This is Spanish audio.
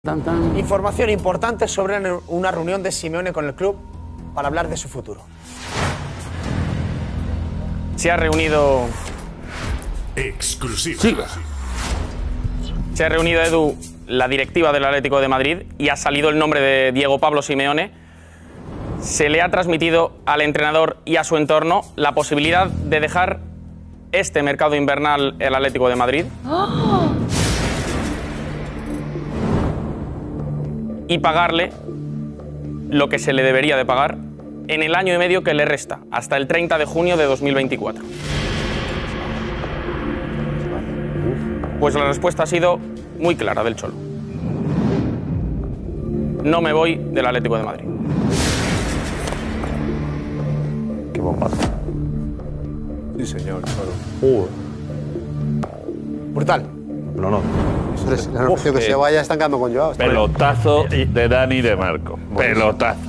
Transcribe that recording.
Información importante sobre una reunión de Simeone con el club para hablar de su futuro. Se ha reunido... Exclusiva. Sí. Se ha reunido, Edu, la directiva del Atlético de Madrid y ha salido el nombre de Diego Pablo Simeone. Se le ha transmitido al entrenador y a su entorno la posibilidad de dejar este mercado invernal el Atlético de Madrid. Y pagarle lo que se le debería de pagar en el año y medio que le resta, hasta el 30 de junio de 2024. Pues la respuesta ha sido muy clara del Cholo. No me voy del Atlético de Madrid. Qué bombazo. Sí, señor, Cholo. Brutal. No, no. La noticia que se vaya están quedando con Joao. Pelotazo de Dani de Marco. Pelotazo.